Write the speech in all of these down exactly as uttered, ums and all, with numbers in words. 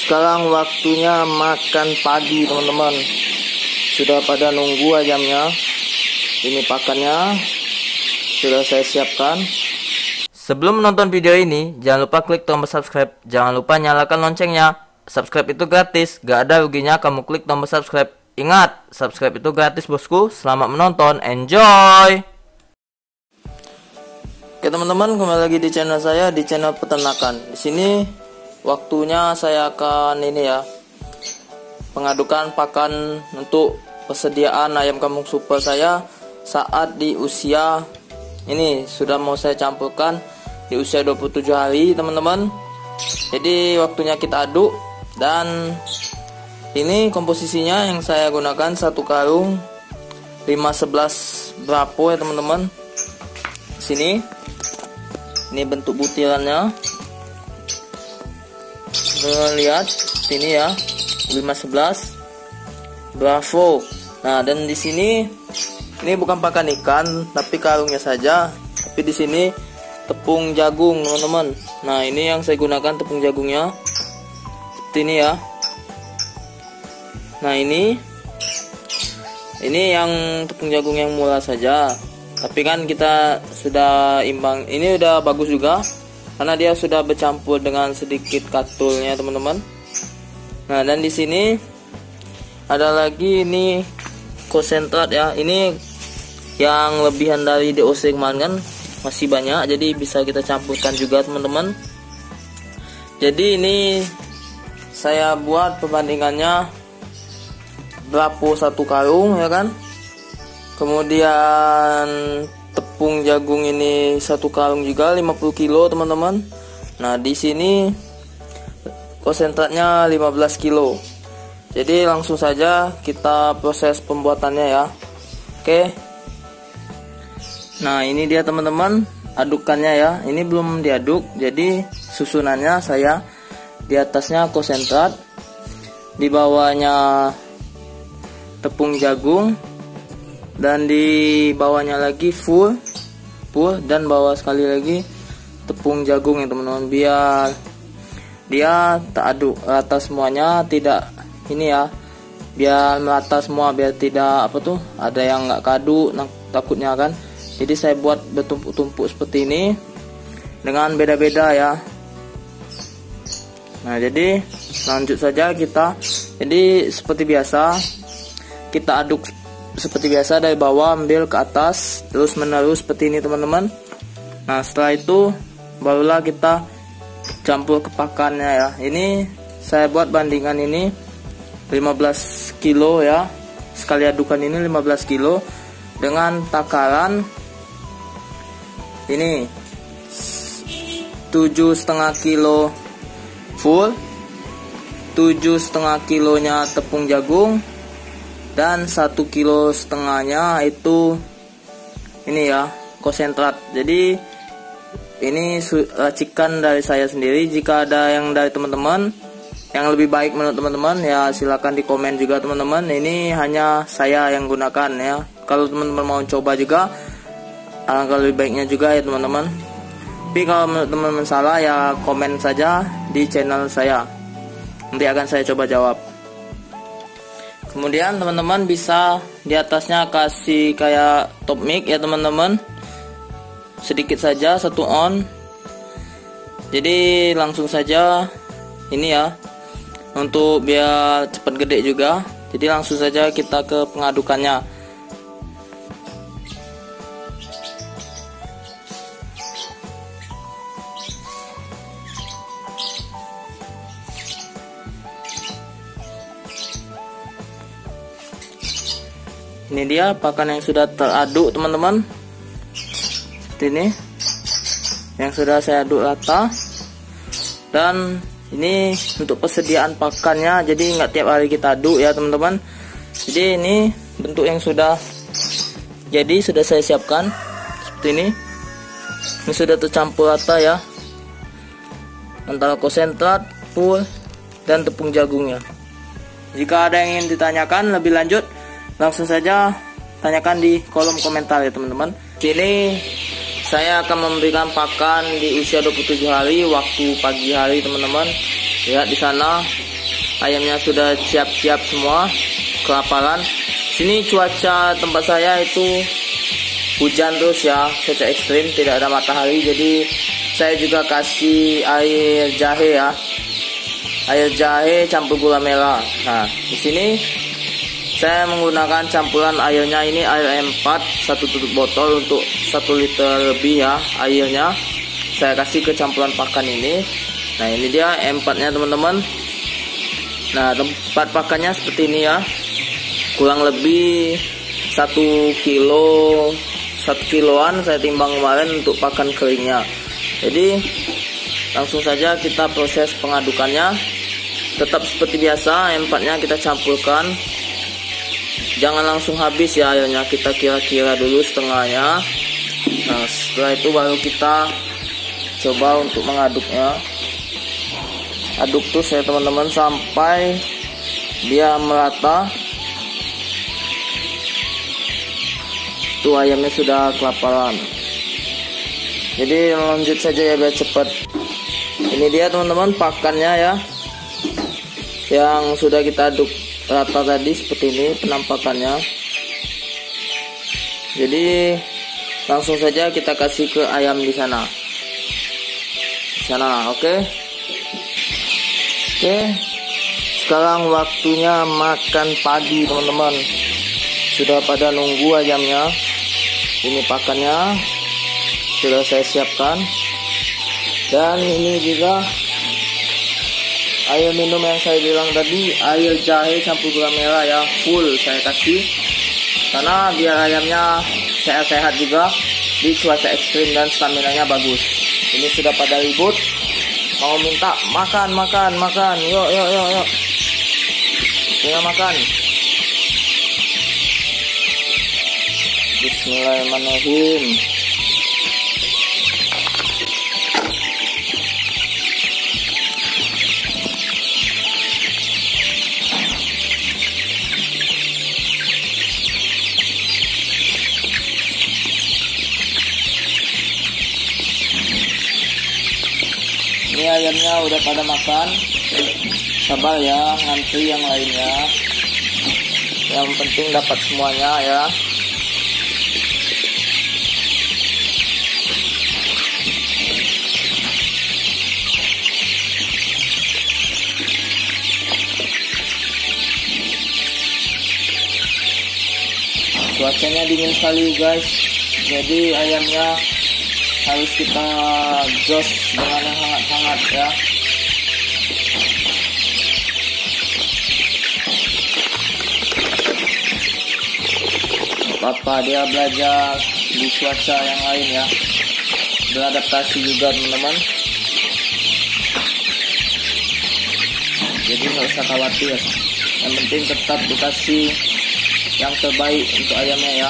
sekarang waktunya makan pagi teman-teman. Sudah pada nunggu ayamnya. Ini pakannya sudah saya siapkan. Sebelum menonton video ini, jangan lupa klik tombol subscribe. Jangan lupa nyalakan loncengnya. Subscribe itu gratis, gak ada ruginya kamu klik tombol subscribe. Ingat, subscribe itu gratis bosku. Selamat menonton, enjoy. Oke teman-teman, kembali lagi di channel saya, di channel peternakan. Di sini waktunya saya akan ini ya, pengadukan pakan untuk persediaan ayam kampung super saya saat di usia ini sudah mau saya campurkan di usia dua puluh tujuh hari teman-teman. Jadi waktunya kita aduk, dan ini komposisinya yang saya gunakan satu karung lima belas brapo ya teman-teman. Sini ini bentuk butirannya, kalian lihat sini ya, lima belas bravo. Nah, dan di sini ini bukan pakan ikan tapi karungnya saja, tapi di sini tepung jagung teman-teman. Nah, ini yang saya gunakan tepung jagungnya seperti ini ya. Nah, ini ini yang tepung jagung yang murah saja, tapi kan kita sudah imbang. Ini udah bagus juga karena dia sudah bercampur dengan sedikit katulnya teman-teman. Nah, dan di sini ada lagi ini konsentrat ya. Ini yang lebihan dari D O C kemarin kan masih banyak, jadi bisa kita campurkan juga teman-teman. Jadi ini saya buat perbandingannya brapo satu karung ya kan. Kemudian tepung jagung ini satu karung juga lima puluh kilo teman-teman. Nah, di sini konsentratnya lima belas kilo. Jadi langsung saja kita proses pembuatannya ya. Oke. Nah, ini dia teman-teman adukannya ya. Ini belum diaduk, jadi susunannya saya di atasnya konsentrat, di bawahnya tepung jagung, dan di bawahnya lagi full full dan bawah sekali lagi tepung jagung ya teman-teman, biar dia tak aduk rata semuanya, tidak ini ya, biar merata semua, biar tidak apa tuh ada yang nggak kaduk takutnya kan. Jadi saya buat bertumpuk-tumpuk seperti ini dengan beda-beda ya. Nah, jadi lanjut saja kita. Jadi seperti biasa kita aduk seperti biasa dari bawah ambil ke atas terus menerus seperti ini teman-teman. Nah, setelah itu barulah kita campur ke pakannya ya. Ini saya buat bandingan ini lima belas kilo ya. Sekali adukan ini lima belas kilo dengan takaran ini tujuh setengah kilo full, tujuh setengah kilonya tepung jagung, dan satu kilo setengahnya itu ini ya konsentrat. Jadi ini racikan dari saya sendiri. Jika ada yang dari teman-teman yang lebih baik menurut teman-teman ya silahkan di komen juga teman-teman. Ini hanya saya yang gunakan ya. Kalau teman-teman mau coba juga alangkah lebih baiknya juga ya teman-teman. Tapi kalau menurut teman-teman salah ya komen saja di channel saya, nanti akan saya coba jawab. Kemudian teman-teman bisa di atasnya kasih kayak top mic ya teman-teman, sedikit saja, satu on. Jadi langsung saja ini ya, untuk biar cepat gede juga. Jadi langsung saja kita ke pengadukannya. Ini dia pakan yang sudah teraduk teman-teman, seperti ini yang sudah saya aduk rata. Dan ini untuk persediaan pakannya, jadi nggak tiap hari kita aduk ya teman-teman. Jadi ini bentuk yang sudah jadi sudah saya siapkan seperti ini. Ini sudah tercampur rata ya antara konsentrat, full, dan tepung jagungnya. Jika ada yang ingin ditanyakan lebih lanjut, langsung saja tanyakan di kolom komentar ya teman-teman. Sini saya akan memberikan pakan di usia dua puluh tujuh hari, waktu pagi hari teman-teman. Lihat di sana ayamnya sudah siap-siap semua, kelaparan. Sini cuaca tempat saya itu hujan terus ya, cuaca ekstrim, tidak ada matahari. Jadi saya juga kasih air jahe ya, air jahe campur gula merah. Nah, di sini saya menggunakan campuran airnya ini air empat, satu tutup botol untuk satu liter lebih ya airnya. Saya kasih ke campuran pakan ini. Nah, ini dia empatnya teman-teman. Nah, tempat pakannya seperti ini ya, kurang lebih satu kilo, satu kiloan saya timbang kemarin untuk pakan keringnya. Jadi langsung saja kita proses pengadukannya. Tetap seperti biasa, empatnya kita campurkan. Jangan langsung habis ya airnya, kita kira-kira dulu setengahnya. Nah, setelah itu baru kita coba untuk mengaduknya. Aduk terus ya teman-teman sampai dia merata. Tuh ayamnya sudah kelaparan. Jadi lanjut saja ya biar cepat. Ini dia teman-teman pakannya ya, yang sudah kita aduk rata tadi, seperti ini penampakannya. Jadi langsung saja kita kasih ke ayam di sana. Di sana, oke. Okay? Oke, sekarang waktunya makan pagi teman-teman. Sudah pada nunggu ayamnya. Ini pakannya sudah saya siapkan. Dan ini juga air minum yang saya bilang tadi, air jahe campur gula merah ya, full saya kasih. Karena biar ayamnya sehat-sehat juga di cuaca ekstrim dan stamina-nya bagus. Ini sudah pada ribut, mau minta makan, makan, makan. Yuk, yuk, yuk, yuk. Tinggal makan. Bismillahirrahmanirrahim. Ini ayamnya udah pada makan. Sabar ya, ngantri yang lainnya. Yang penting dapat semuanya ya. Cuacanya dingin sekali guys. Jadi ayamnya harus kita jos dengan yang hangat-hangat ya. Apa dia belajar di cuaca yang lain ya, beradaptasi juga teman-teman. Jadi nggak usah khawatir, yang penting tetap dikasih yang terbaik untuk ayamnya ya.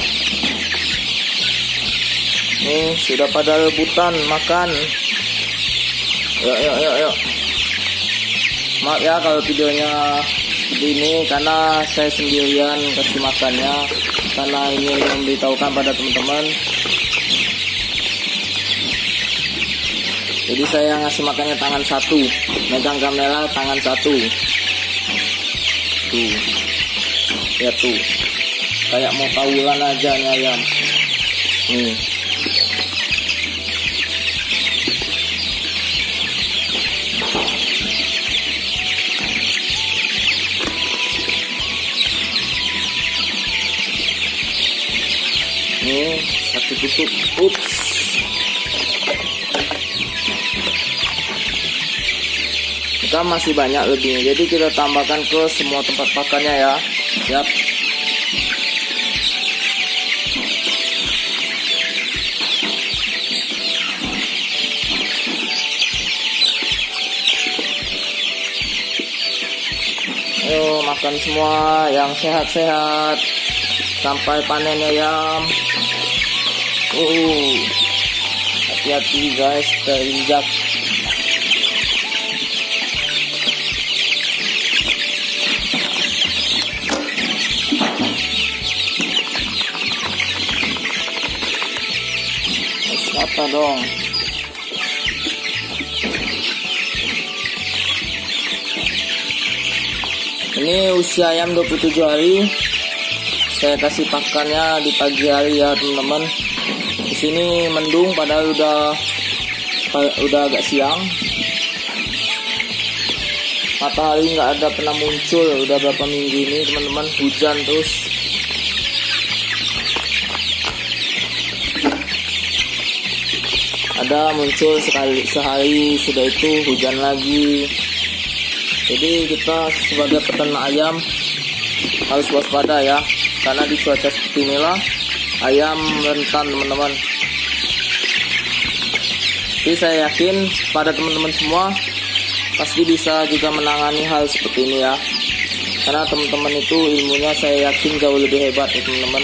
Nih sudah pada rebutan makan. Yuk yuk yuk yuk. Maaf ya kalau videonya seperti ini, karena saya sendirian kasih makannya, karena ini memberitahukan pada teman-teman. Jadi saya ngasih makannya tangan satu, megang kamera tangan satu. Tuh, ya tuh, kayak mau tawuran aja nih ayam. Nih. Nih, satu tutup. Ups. Kita masih banyak lebihnya, jadi kita tambahkan ke semua tempat pakannya ya. Siap. Ayo makan semua yang sehat-sehat sampai panen ayam. Uh, hati-hati guys, terinjak. Apa dong? Ini usia ayam dua puluh tujuh hari. Saya kasih pakannya di pagi hari ya teman-teman. Di sini mendung padahal udah udah agak siang. Matahari nggak ada pernah muncul udah berapa minggu ini teman-teman, hujan terus. Ada muncul sekali sehari, sudah itu hujan lagi. Jadi kita sebagai peternak ayam harus waspada ya, karena di cuaca seperti inilah ayam rentan teman-teman. Jadi saya yakin pada teman-teman semua pasti bisa juga menangani hal seperti ini ya, karena teman-teman itu ilmunya saya yakin jauh lebih hebat ya teman-teman.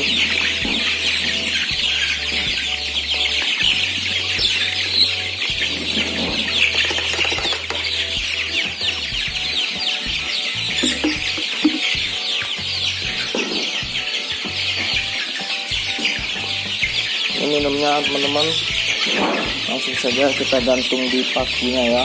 Ini minumnya teman-teman, langsung saja kita gantung di pakinya ya.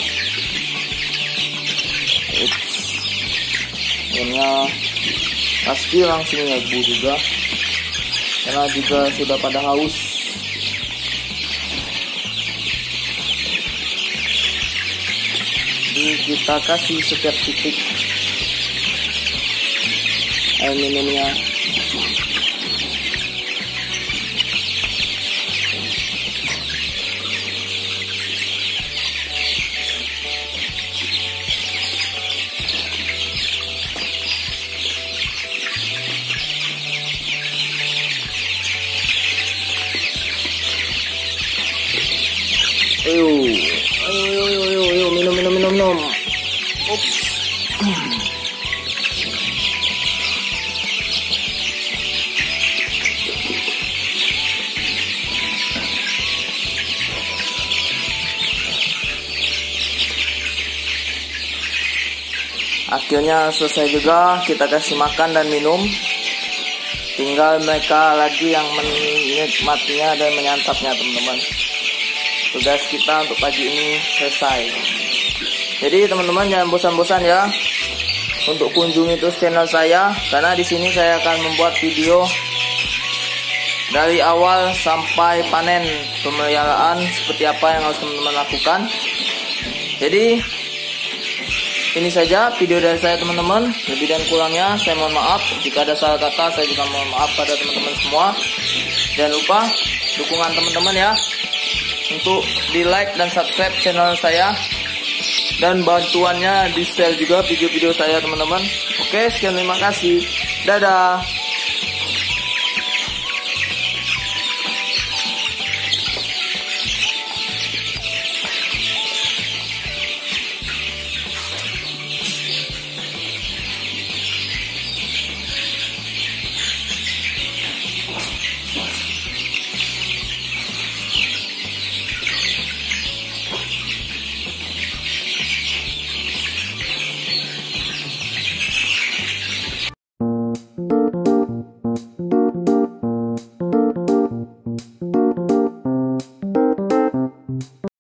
Minumnya pasti langsung nyebu juga, karena juga sudah pada haus. Jadi kita kasih setiap titik air minumnya. Ayo, ayo, ayo, ayo, ayo, minum, minum, minum, minum. Ups. Akhirnya selesai juga, kita kasih makan dan minum. Tinggal mereka lagi yang menikmatinya dan menyantapnya teman-teman. Tugas kita untuk pagi ini selesai. Jadi teman-teman jangan bosan-bosan ya untuk kunjungi terus channel saya, karena di sini saya akan membuat video dari awal sampai panen pemeliharaan seperti apa yang harus teman-teman lakukan. Jadi ini saja video dari saya teman-teman. Lebih dan kurangnya saya mohon maaf. Jika ada salah kata saya juga mohon maaf pada teman-teman semua. Jangan lupa dukungan teman-teman ya, untuk di like dan subscribe channel saya, dan bantuannya di share juga video-video saya teman-teman. Oke, sekian, terima kasih, dadah.